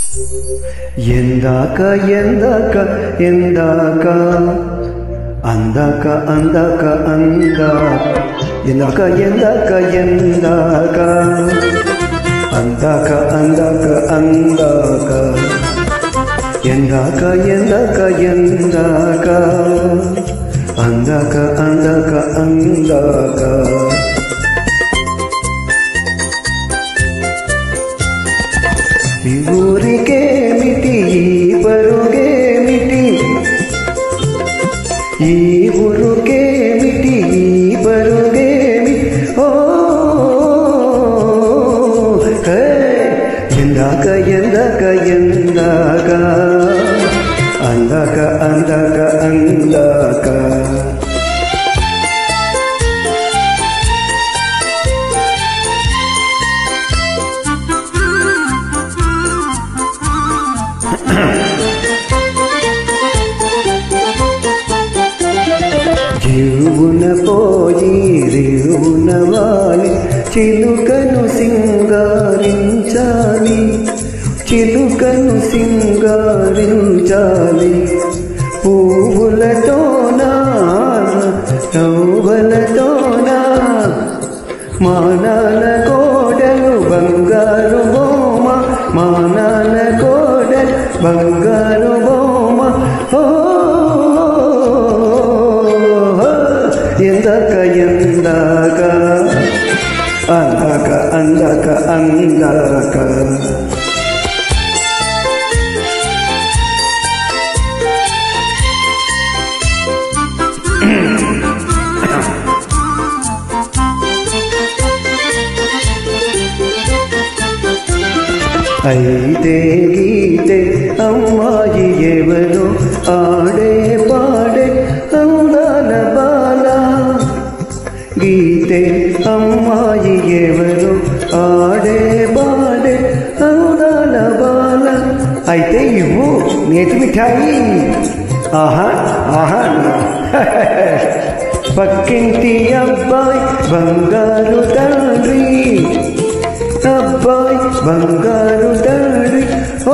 ఎందాక ఎందాక ఎందాక అందాక అందాక అందాక ఎందాక ఎందాక ఎందాక అందాక అందాక అందాక ఎందాక ఎందాక ఎందాక అందాక అందాక అందాక ఈ ఊరికేమిటి ఈ పరుగేమిటి ఈ ఊరుకేమిటి ఈ పరుగేమి ఓ ఎందాక ఎందాక ఎందాక అందాక అందాక అందాక జీవున పోయి రేవున వాలి చిలుకను సింగారించాలి చిలుకను సింగారించాలి పువ్వులతోనా నవ్వులతోనా మానాల కోడలు బంగారు బొమ్మ మానాల కోడలు బంగారు బొమ్మ ఓ ఎందాక ఎందాక అందాక అందాక అందాక అయితే గీతే అమ్మాయి ఎవరు ఆడే పాడే అందాల బాల గీతే అమ్మాయి ఎవరు ఆడే పాడే అందాల బాల అయితే ఇవ్వు నేతి మిఠాయి ఆహా ఆహా పక్కింటి అబ్బాయి బంగారు తండ్రి అబ్బాయి బంగారు తండ్రి ఓ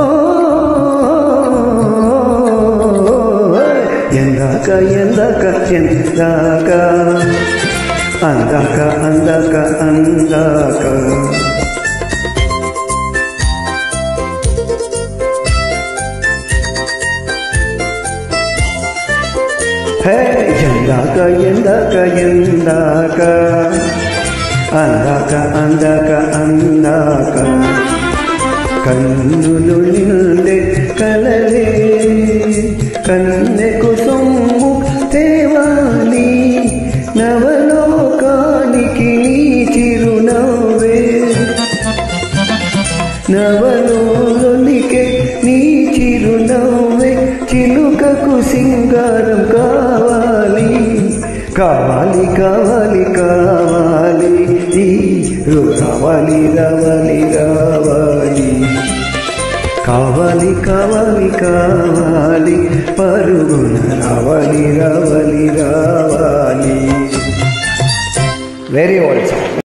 ఎందాక ఎందాక ఎందాక అందాక అందాక అందాక హే ఎందాక ఎందాక ఎందాక అందాక అందాక అందాక కన్నులు నిండే కలలే కన్నెకు సొమ్ము తేవాలి నవలోకానికి నీ చిరునవ్వే నవలోనికే నీ చిరునవ్వే చిలుకకు సింగారం కావాలి కావాలి కావాలి కావాలి రావాలి రావాలి రావాలి కావాలి కావాలి కావాలి పరుగున రావాలి రావాలి రావాలి వెరీ ఓల్డ్